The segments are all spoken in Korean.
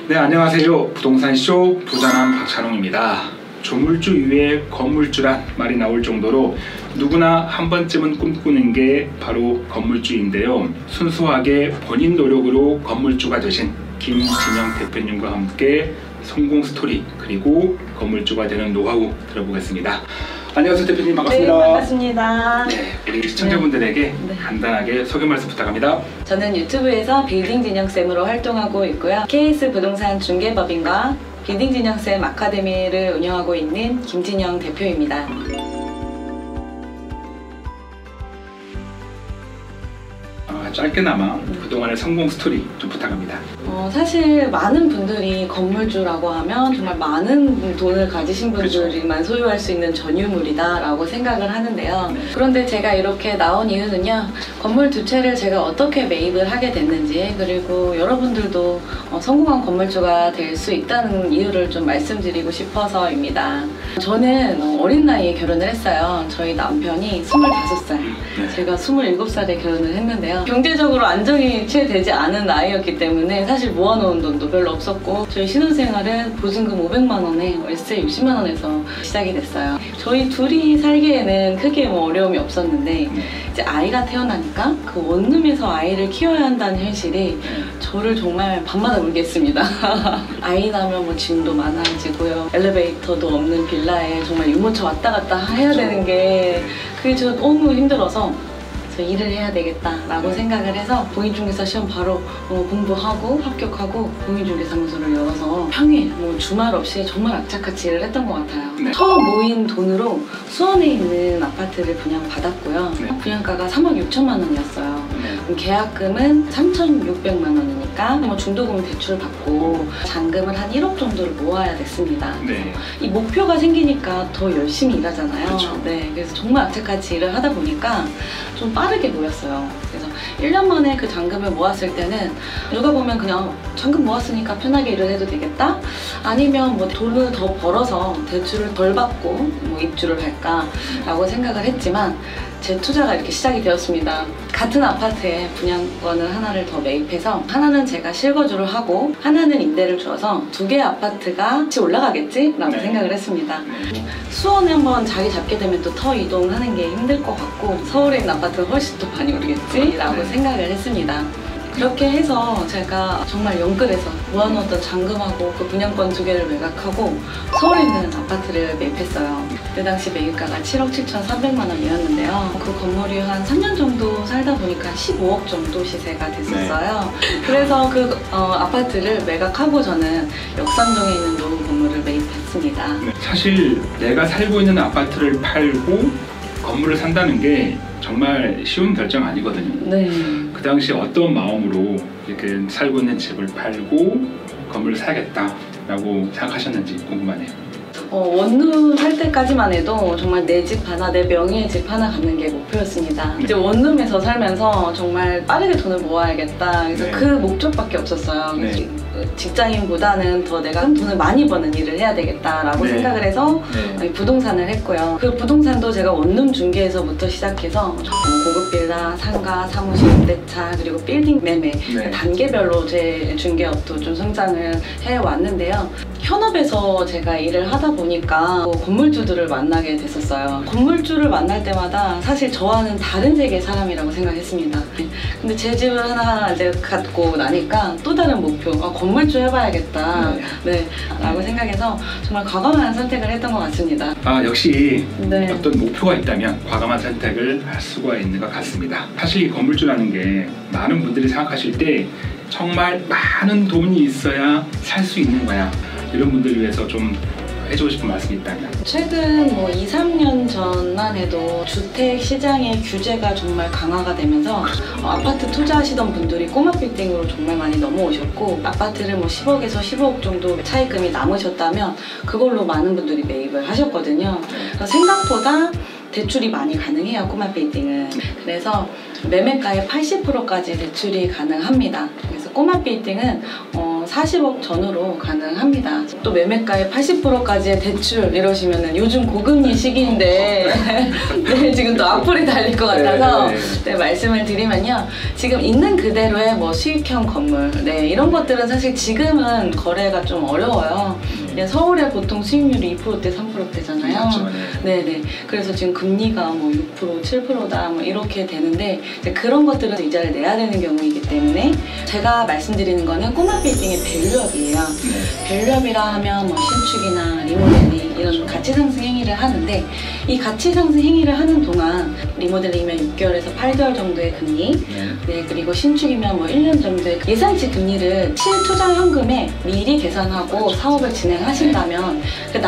네, 안녕하세요. 부동산쇼 부자남 박찬홍입니다. 조물주 이외에 건물주란 말이 나올 정도로 누구나 한 번쯤은 꿈꾸는 게 바로 건물주인데요. 순수하게 본인 노력으로 건물주가 되신 김진영 대표님과 함께 성공 스토리 그리고 건물주가 되는 노하우 들어보겠습니다. 안녕하세요 대표님, 반갑습니다. 네, 반갑습니다. 네, 우리 시청자분들에게 간단하게 소개 말씀 부탁합니다. 저는 유튜브에서 빌딩 진영쌤으로 활동하고 있고요. KS 부동산 중개법인과 빌딩 진영쌤 아카데미를 운영하고 있는 김진영 대표입니다. 짧게나마 그동안의 성공 스토리 좀 부탁합니다. 사실 많은 분들이 건물주라고 하면 정말 많은 돈을 가지신 분들만 소유할 수 있는 전유물이다 라고 생각을 하는데요. 그런데 제가 이렇게 나온 이유는요, 건물 두 채를 제가 어떻게 매입을 하게 됐는지, 그리고 여러분들도 성공한 건물주가 될 수 있다는 이유를 좀 말씀드리고 싶어서입니다. 저는 어린 나이에 결혼을 했어요. 저희 남편이 25살, 제가 27살에 결혼을 했는데요. 경제적으로 안정이 채 되지 않은 나이였기 때문에 사실 모아놓은 돈도 별로 없었고, 저희 신혼생활은 보증금 500만 원에 월세 60만 원에서 시작이 됐어요. 저희 둘이 살기에는 크게 어려움이 없었는데, 이제 아이가 태어나니까 그 원룸에서 아이를 키워야 한다는 현실이 저를 정말 밤마다 울게 했습니다. 아이 나면 짐도 많아지고요, 엘리베이터도 없는 빌라에 정말 유모차 왔다 갔다 해야 되는 게 그게 저 너무 힘들어서 일을 해야 되겠다라고 생각을 해서 공인중개사 시험 바로 공부하고 합격하고 공인중개사무소를 열어서 평일 주말 없이 정말 악착같이 일을 했던 것 같아요. 처음 모인 돈으로 수원에 있는 아파트를 분양받았고요. 분양가가 3억 6천만 원이었어요. 계약금은 3,600만 원이니까 중도금 대출 받고 잔금을 한 1억 정도를 모아야 됐습니다. 이 목표가 생기니까 더 열심히 일하잖아요. 그래서 정말 악착같이 일을 하다 보니까 좀 빠르게 모였어요. 그래서 1년 만에 그 잔금을 모았을 때는 누가 보면 그냥 잔금 모았으니까 편하게 일을 해도 되겠다? 아니면 돈을 더 벌어서 대출을 덜 받고 입주를 할까? 라고 생각을 했지만 제 투자가 이렇게 시작이 되었습니다. 같은 아파트에 분양권을 하나를 더 매입해서 하나는 제가 실거주를 하고 하나는 임대를 주어서 두 개의 아파트가 같이 올라가겠지? 라고 생각을 했습니다. 수원에 한번 자리 잡게 되면 또 터 이동하는 게 힘들 것 같고 서울에 있는 아파트가 훨씬 더 많이 오르겠지? 라고 생각을 했습니다. 그렇게 해서 제가 정말 영끌해서 모아놓았던 잔금하고 그 분양권 두 개를 매각하고 서울에 있는 아파트를 매입했어요. 그 당시 매입가가 7억 7,300만 원이었는데요. 그 건물이 한 3년 정도 살다 보니까 15억 정도 시세가 됐었어요. 그래서 그 아파트를 매각하고 저는 역삼동에 있는 노후 건물을 매입했습니다. 사실 내가 살고 있는 아파트를 팔고 건물을 산다는 게 정말 쉬운 결정 아니거든요. 그 당시 어떤 마음으로 이렇게 살고 있는 집을 팔고 건물을 사야겠다라고 생각하셨는지 궁금하네요. 원룸 살 때까지만 해도 정말 내 집 하나, 내 명의의 집 하나 갖는 게 목표였습니다. 이제 원룸에서 살면서 정말 빠르게 돈을 모아야겠다. 그래서 그 목적밖에 없었어요. 직장인보다는 더 내가 돈을 많이 버는 일을 해야 되겠다라고 생각을 해서 부동산을 했고요. 그 부동산도 제가 원룸 중개에서부터 시작해서 고급 빌라, 상가, 사무실, 임대차, 그리고 빌딩 매매 단계별로 제 중개업도 좀 성장을 해왔는데요. 현업에서 제가 일을 하다 보니까 건물주들을 만나게 됐었어요. 건물주를 만날 때마다 사실 저와는 다른 세계의 사람이라고 생각했습니다. 근데 제 집을 하나 이제 갖고 나니까 또 다른 목표, 건물주 해봐야겠다 라고 생각해서 정말 과감한 선택을 했던 것 같습니다. 역시 어떤 목표가 있다면 과감한 선택을 할 수가 있는 것 같습니다. 사실 이 건물주라는 게 많은 분들이 생각하실 때 정말 많은 돈이 있어야 살 수 있는 거야, 이런 분들을 위해서 좀 해주고 싶은 말씀이 있다면? 최근 2, 3년 전만 해도 주택 시장의 규제가 정말 강화가 되면서 아파트 투자하시던 분들이 꼬마 빌딩으로 정말 많이 넘어오셨고, 아파트를 10억에서 15억 정도 차입금이 남으셨다면 그걸로 많은 분들이 매입을 하셨거든요. 생각보다 대출이 많이 가능해요, 꼬마 빌딩은. 그래서 매매가의 80%까지 대출이 가능합니다. 그래서 꼬마 빌딩은 40억 전후로 가능합니다. 또 매매가의 80%까지의 대출 이러시면은 요즘 고금리 시기인데 네, 지금 또 악플이 달릴 것 같아서 네, 말씀을 드리면요. 지금 있는 그대로의 뭐 수익형 건물 네, 이런 것들은 사실 지금은 거래가 좀 어려워요. 서울에 보통 수익률이 2%대 3%대잖아요. 맞죠, 네. 네네. 그래서 지금 금리가 뭐 6%, 7%다 뭐 이렇게 되는데 이제 그런 것들은 이자를 내야 되는 경우이기 때문에 제가 말씀드리는 거는 꼬마 빌딩의 밸류업이에요. 밸류업이라 하면 뭐 신축이나 리모델링 이런 가치 상승 행위를 하는데 이 가치 상승 행위를 하는 동안 리모델링이면 6개월에서 8개월 정도의 금리 네, 그리고 신축이면 뭐 1년 정도의 예상치 금리를 실투자 현금에 미리 계산하고 사업을 진행하신다면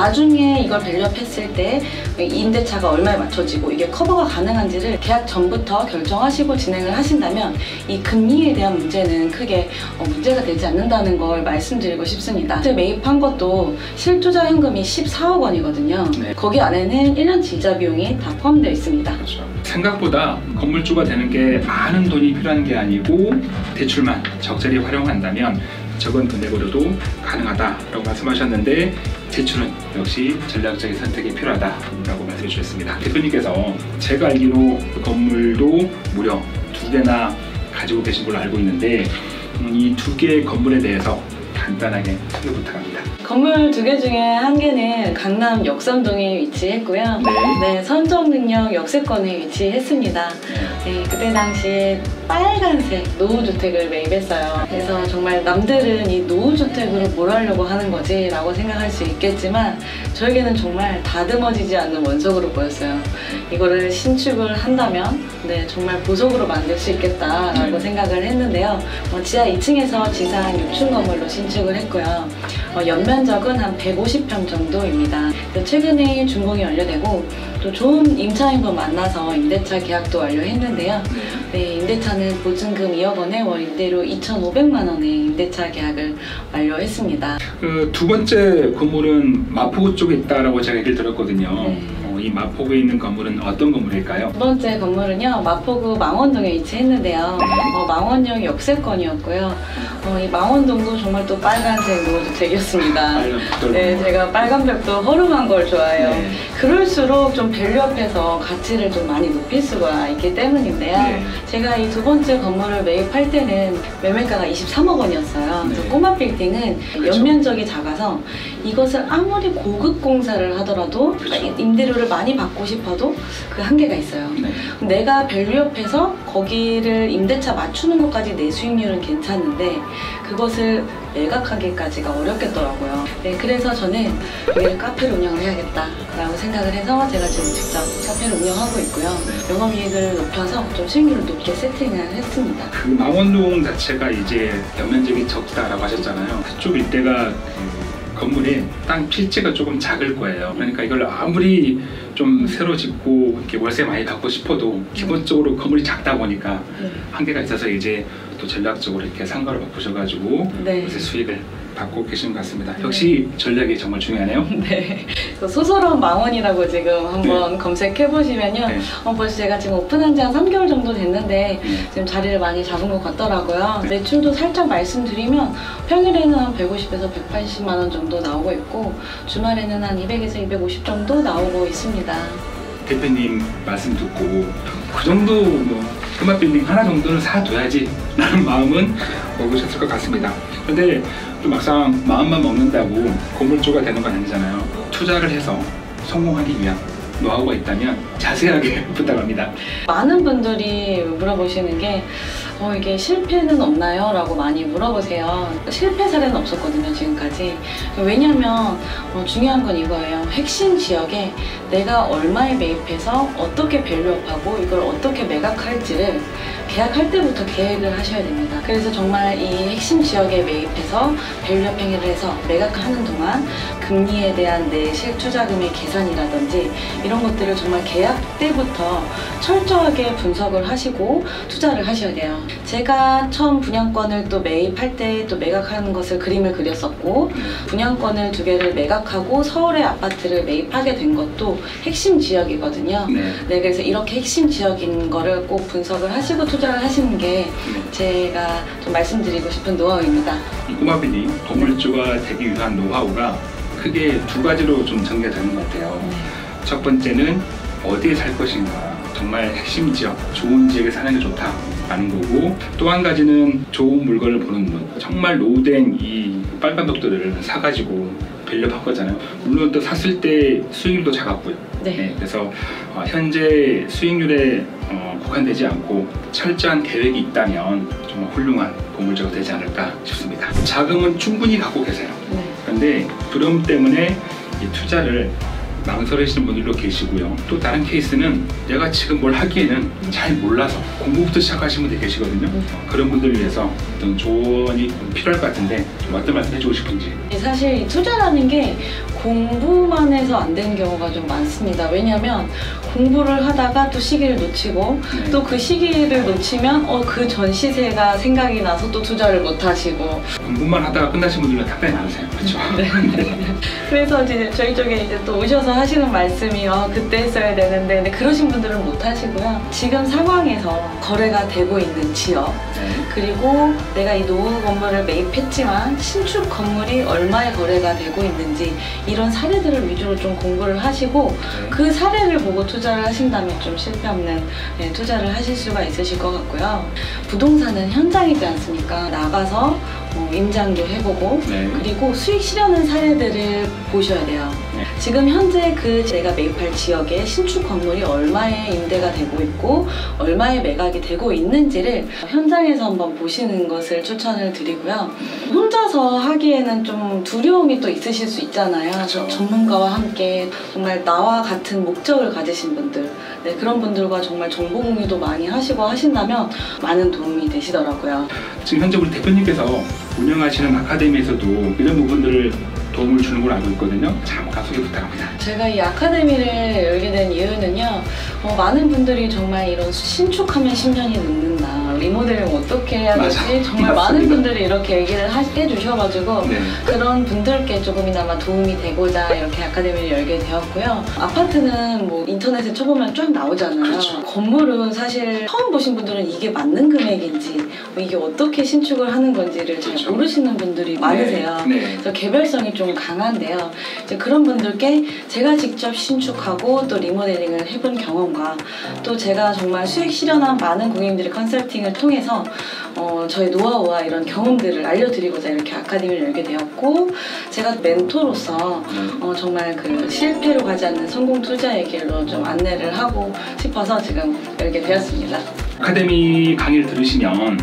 나중에 이걸 밸류업 했을 때 임대차가 얼마에 맞춰지고 이게 커버가 가능한지를 계약 전부터 결정하시고 진행을 하신다면 이 금리에 대한 문제는 크게 문제가 되지 않는다는 걸 말씀드리고 싶습니다. 매입한 것도 실투자 현금이 14억 원이거든요. 네. 거기 안에는 1년치 이자 비용이 다 포함되어 있습니다. 그렇죠. 생각보다 건물주가 되는 게 많은 돈이 필요한 게 아니고 대출만 적절히 활용한다면 적은 금액으로도 가능하다라고 말씀하셨는데 대출은 역시 전략적인 선택이 필요하다라고 말씀해 주셨습니다. 대표님께서 제가 알기로 건물도 무려 2개나 가지고 계신 걸로 알고 있는데 이 2개의 건물에 대해서 간단하게 소개 부탁합니다. 건물 2개 중에 한 개는 강남 역삼동에 위치했고요. 네, 선정능력 역세권에 위치했습니다. 네, 그때 당시에 빨간색 노후주택을 매입했어요. 그래서 정말 남들은 이 노후주택으로 뭘 하려고 하는 거지 라고 생각할 수 있겠지만 저에게는 정말 다듬어지지 않는 원석으로 보였어요. 이거를 신축을 한다면 네, 정말 보석으로 만들 수 있겠다라고 생각을 했는데요. 지하 2층에서 지상 6층 건물로 신축을 했고요. 연면적은 한 150평 정도입니다. 최근에 준공이 완료되고 또 좋은 임차인분 만나서 임대차 계약도 완료했는데요. 네, 임대차는 보증금 2억 원에 월 임대료 2,500만 원의 임대차 계약을 완료했습니다. 그 두 번째 건물은 마포구 쪽에 있다라고 제가 얘기를 들었거든요. 네. 이 마포구에 있는 건물은 어떤 건물일까요? 두 번째 건물은요, 마포구 망원동에 위치했는데요. 망원역 역세권이었고요. 이 망원동도 정말 또 빨간색 노후주택이었습니다. 네, 제가 빨간벽도 허름한 걸 좋아해요. 네. 그럴수록 좀 밸류업해서 가치를 좀 많이 높일 수가 있기 때문인데요. 네. 제가 이 두 번째 건물을 매입할 때는 매매가가 23억 원이었어요. 네. 그래서 꼬마 빌딩은 그렇죠. 연면적이 작아서 이것을 아무리 고급 공사를 하더라도 그렇죠. 임대료를 많이 받고 싶어도 그 한계가 있어요. 네. 내가 밸류업해서 거기를 임대차 맞추는 것까지 내 수익률은 괜찮은데 그것을 매각하기까지가 어렵겠더라고요. 네, 그래서 저는 여기를 카페를 운영을 해야겠다라고 생각을 해서 제가 지금 직접 카페를 운영하고 있고요. 영업이익을 높여서 좀 수익률을 높게 세팅을 했습니다. 그 망원동 자체가 이제 연면적이 적다라고 하셨잖아요. 그쪽 일대가 건물의 땅 필지가 조금 작을 거예요. 그러니까 이걸 아무리 좀 새로 짓고 이렇게 월세 많이 받고 싶어도 기본적으로 건물이 작다 보니까 한계가 있어서 이제 또 전략적으로 이렇게 상가로 바꾸셔가지고 월세 수익을 받고 계신 것 같습니다. 역시 전략이 정말 중요하네요. 네. 소설원 망원이라고 지금 한번 검색해보시면요. 벌써 제가 지금 오픈한 지 한 3개월 정도 됐는데 지금 자리를 많이 잡은 것 같더라고요. 매출도 살짝 말씀드리면 평일에는 한 150에서 180만 원 정도 나오고 있고 주말에는 한 200에서 250 정도 나오고 있습니다. 대표님 말씀 듣고 그 정도 꼬마 빌딩 하나 정도는 사둬야지 라는 마음은 먹으셨을 것 같습니다. 근데 또 막상 마음만 먹는다고 건물주가 되는 건 아니잖아요. 투자를 해서 성공하기 위한 노하우가 있다면 자세하게 부탁합니다. 많은 분들이 물어보시는 게 이게 실패는 없나요? 라고 많이 물어보세요. 실패 사례는 없었거든요, 지금까지. 왜냐면 중요한 건 이거예요. 핵심 지역에 내가 얼마에 매입해서 어떻게 밸류업하고 이걸 어떻게 매각할지를 계약할 때부터 계획을 하셔야 됩니다. 그래서 정말 이 핵심 지역에 매입해서 밸류업 행위를 해서 매각하는 동안 금리에 대한 내 실투자금의 계산이라든지 이런 것들을 정말 계약 때부터 철저하게 분석을 하시고 투자를 하셔야 돼요. 제가 처음 분양권을 또 매입할 때 또 매각하는 것을 그림을 그렸었고 분양권을 2개를 매각하고 서울의 아파트를 매입하게 된 것도 핵심 지역이거든요. 네, 그래서 이렇게 핵심 지역인 거를 꼭 분석을 하시고 투자를 투자를 하시는 게 제가 좀 말씀드리고 싶은 노하우입니다. 이 꼬마비니 건물주가 되기 위한 노하우가 크게 두 가지로 좀 전개가 되는 것 같아요. 첫 번째는 어디에 살 것인가, 정말 핵심 지역, 좋은 지역에 사는 게 좋다라는 거고, 또 한 가지는 좋은 물건을 보는 눈. 정말 노후된 이 빨간 벽돌을 사가지고 밸류 바꿨잖아요. 물론 또 샀을 때 수익률도 작았고요. 네. 그래서 현재 수익률에 국한되지 않고 철저한 계획이 있다면 정말 훌륭한 건물주가 되지 않을까 싶습니다. 자금은 충분히 갖고 계세요. 그런데 두려움 때문에 이 투자를 망설이시는 분들도 계시고요. 또 다른 케이스는 내가 지금 뭘 하기에는 잘 몰라서 공부부터 시작하시는 분들이 계시거든요. 그런 분들을 위해서 어떤 조언이 필요할 것 같은데 좀 어떤 말씀 해주고 싶은지. 사실 투자라는 게 공부만 해서 안 되는 경우가 좀 많습니다. 왜냐하면 공부를 하다가 또 시기를 놓치고 또 그 시기를 놓치면 그 전 시세가 생각이 나서 또 투자를 못 하시고. 공부만 하다가 끝나신 분들은 답변이 많으세요. 그렇죠? 네. 그래서 이제 저희 쪽에 이제 또 오셔서 하시는 말씀이 그때 했어야 되는데, 근데 그러신 분들은 못 하시고요. 지금 상황에서 거래가 되고 있는 지역, 그리고 내가 이 노후 건물을 매입했지만 신축 건물이 얼마에 거래가 되고 있는지 이런 사례들을 위주로 좀 공부를 하시고 그 사례를 보고 투자를 하신다면 좀 실패 없는 투자를 하실 수가 있으실 것 같고요. 부동산은 현장이지 않습니까? 나가서 임장도 해보고 그리고 수익 실현한 사례들을 보셔야 돼요. 지금 현재 내가 매입할 지역에 신축 건물이 얼마에 임대가 되고 있고 얼마에 매각이 되고 있는지를 현장에서 한번 보시는 것을 추천을 드리고요. 혼자서 하기에는 좀 두려움이 또 있으실 수 있잖아요. 그렇죠. 전문가와 함께 정말 나와 같은 목적을 가지신 분들, 그런 분들과 정말 정보 공유도 많이 하시고 하신다면 많은 도움이 되시더라고요. 지금 현재 우리 대표님께서 운영하시는 아카데미에서도 이런 부분들을 도움을 주는 걸 알고 있거든요. 잠깐 소개 부탁합니다. 제가 이 아카데미를 열게 된 이유는요, 많은 분들이 정말 이런 신축하면 10년이 늦는다, 리모델링 어떻게 해야 되지? 정말 맞습니다. 많은 분들이 이렇게 얘기를 해주셔가지고 그런 분들께 조금이나마 도움이 되고자 이렇게 아카데미를 열게 되었고요. 아파트는 뭐 인터넷에 쳐보면 쫙 나오잖아요. 그렇죠. 건물은 사실 처음 보신 분들은 이게 맞는 금액인지 이게 어떻게 신축을 하는 건지를 잘 모르시는 분들이 많으세요. 그래서 개별성이 좀 강한데요. 이제 그런 분들께 제가 직접 신축하고 또 리모델링을 해본 경험과 또 제가 정말 수익 실현한 많은 고객님들의 컨설팅을 통해서 저의 노하우와 이런 경험들을 알려드리고자 이렇게 아카데미를 열게 되었고, 제가 멘토로서 정말 그 실패로 가지 않는 성공 투자의 길로 좀 안내를 하고 싶어서 지금 열게 되었습니다. 아카데미 강의를 들으시면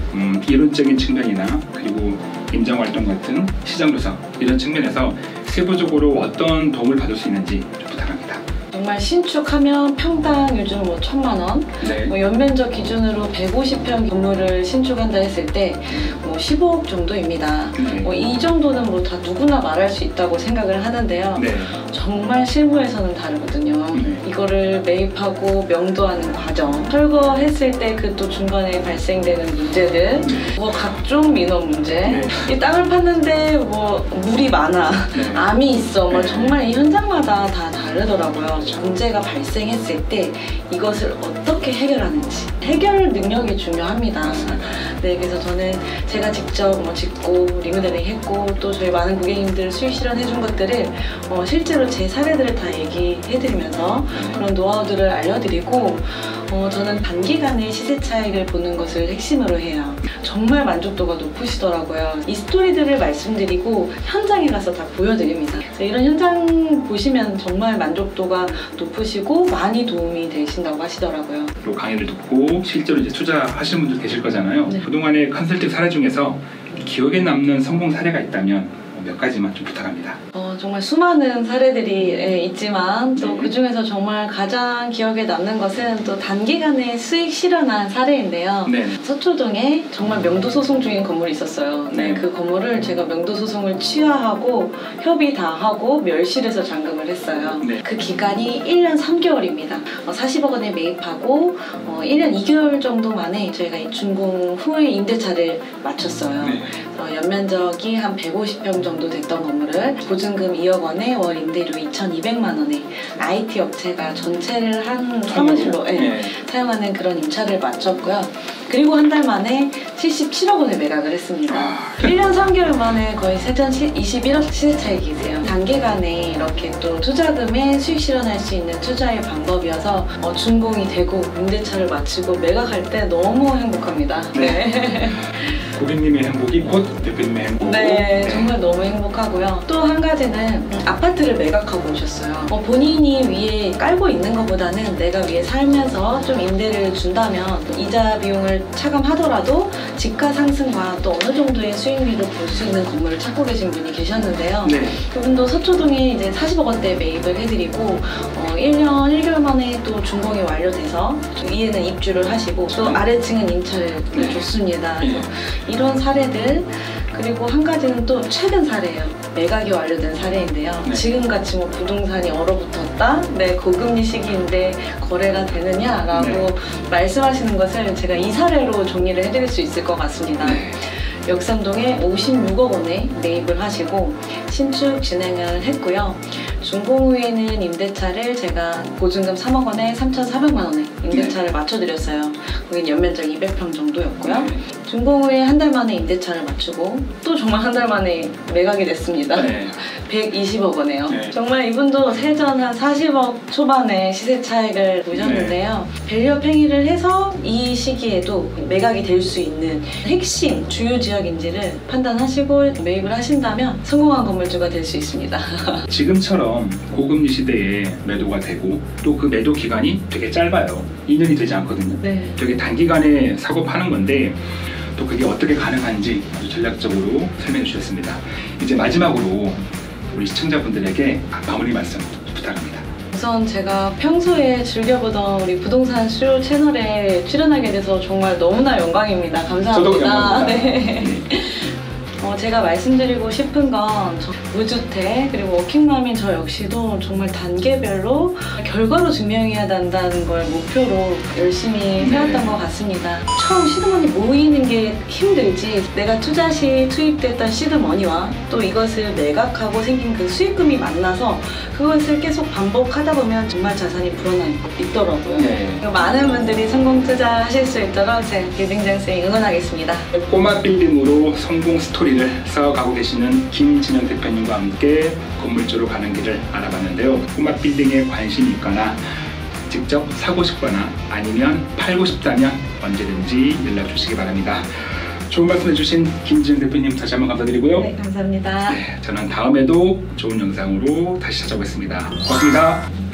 이론적인 측면이나 그리고 임장활동 같은 시장조사 이런 측면에서 세부적으로 어떤 도움을 받을 수 있는지 좀 부탁합니다. 정말 신축하면 평당 요즘 1,000만 원, 연면적 기준으로 150평 건물을 신축한다 했을 때 15억 정도입니다. 이 정도는 뭐 다 누구나 말할 수 있다고 생각을 하는데요. 정말 실무에서는 다르거든요. 이거를 매입하고 명도하는 과정, 철거했을 때 그 또 중간에 발생되는 문제들, 각종 민원 문제, 이 땅을 팠는데 물이 많아, 암이 있어, 정말 이 현장마다 다 다르더라고요. 문제가 발생했을 때 이것을 어떻게 해결하는지, 해결 능력이 중요합니다. 그래서 저는 제가 직접 짓고 리모델링 했고 또 저희 많은 고객님들 수익 실현해준 것들을 실제로 제 사례들을 다 얘기해드리면서 그런 노하우들을 알려드리고, 저는 단기간에 시세 차익을 보는 것을 핵심으로 해요. 정말 만족도가 높으시더라고요. 이 스토리들을 말씀드리고 현장에 가서 다 보여드립니다. 이런 현장 보시면 정말 만족도가 높으시고 많이 도움이 되신다고 하시더라고요. 또 강의를 듣고 실제로 이제 투자하시는 분들 계실 거잖아요. 그동안의 컨설팅 사례 중에서 기억에 남는 성공 사례가 있다면 몇 가지만 좀 부탁합니다. 정말 수많은 사례들이 있지만 또 그 중에서 정말 가장 기억에 남는 것은 또 단기간에 수익 실현한 사례인데요. 서초동에 정말 명도 소송 중인 건물이 있었어요. 그 건물을 제가 명도 소송을 취하하고 협의 다 하고 멸실해서 잔금을 했어요. 그 기간이 1년 3개월입니다. 40억 원에 매입하고 1년 2개월 정도 만에 저희가 이 준공 후에 임대차를 마쳤어요. 연면적이 한 150평 정도 됐던 건물을 보증금 보증금 2억 원에 월 임대료 2,200만 원에 IT 업체가 전체를 한 사무실로 사용하는 그런 임차를 마쳤고요. 그리고 한 달 만에 77억 원에 매각을 했습니다. 1년 3개월 만에 거의 세전 21억 시세 차익이세요. 단기간에 이렇게 또 투자금에 수익 실현할 수 있는 투자의 방법이어서 준공이 되고 임대차를 마치고 매각할 때 너무 행복합니다. 네. 고객님의 행복이 곧 대표님의 행복. 네, 정말 너무 행복하고요. 또 한 가지는 아파트를 매각하고 오셨어요. 본인이 위에 깔고 있는 것보다는 내가 위에 살면서 좀 임대를 준다면 이자 비용을 차감하더라도 지가 상승과 또 어느 정도의 수익률을 볼 수 있는 건물을 찾고 계신 분이 계셨는데요. 네. 그분도 서초동에 이제 40억 원대 매입을 해드리고 1년 1개월 만에 또 준공이 완료돼서 위에는 입주를 하시고 또 아래층은 임차를 줬습니다. 이런 사례들, 그리고 한 가지는 또 최근 사례예요. 매각이 완료된 사례인데요. 지금같이 뭐 부동산이 얼어붙었다, 고금리 시기인데 거래가 되느냐라고 말씀하시는 것을 제가 이 사례로 정리를 해드릴 수 있을 것 같습니다. 역삼동에 56억 원에 매입을 하시고 신축 진행을 했고요. 준공 후에는 임대차를 제가 보증금 3억 원에 3,400만 원에 임대차를 맞춰드렸어요. 거긴 연면적 200평 정도였고요. 준공 후에 한 달 만에 임대차를 맞추고 또 정말 한 달 만에 매각이 됐습니다. 120억 원에요. 정말 이분도 세전 한 40억 초반에 시세 차익을 보셨는데요. 밸류업 행위를 해서 이 시기에도 매각이 될 수 있는 핵심 주요 지역인지를 판단하시고 매입을 하신다면 성공한 건물주가 될 수 있습니다. 지금처럼 고금리 시대에 매도가 되고 또 그 매도 기간이 되게 짧아요. 2년이 되지 않거든요. 되게 단기간에 사고 파는 건데 또 그게 어떻게 가능한지 아주 전략적으로 설명해 주셨습니다. 이제 마지막으로 우리 시청자분들에게 마무리 말씀 부탁합니다. 우선 제가 평소에 즐겨보던 우리 부동산 수요 채널에 출연하게 돼서 정말 너무나 영광입니다. 감사합니다. 저도 영광입니다. 네. 제가 말씀드리고 싶은 건 무주택 그리고 워킹맘인 저 역시도 정말 단계별로 결과로 증명해야 한다는 걸 목표로 열심히 해왔던 것 같습니다. 처음 시드머니 모이는 게 힘들지 내가 투자 시 투입됐던 시드머니와 또 이것을 매각하고 생긴 그 수익금이 만나서 그것을 계속 반복하다 보면 정말 자산이 불어나 있더라고요. 많은 분들이 성공 투자하실 수 있도록 제 빌딩장쌤이 응원하겠습니다. 꼬마 빌딩으로 성공 스토리를 쌓아가고 계시는 김진영 대표님과 함께 건물주로 가는 길을 알아봤는데요. 꼬마 빌딩에 관심이 있거나 직접 사고 싶거나 아니면 팔고 싶다면 언제든지 연락 주시기 바랍니다. 좋은 말씀 해주신 김진영 대표님 다시 한번 감사드리고요. 네, 감사합니다. 저는 다음에도 좋은 영상으로 다시 찾아오겠습니다. 고맙습니다.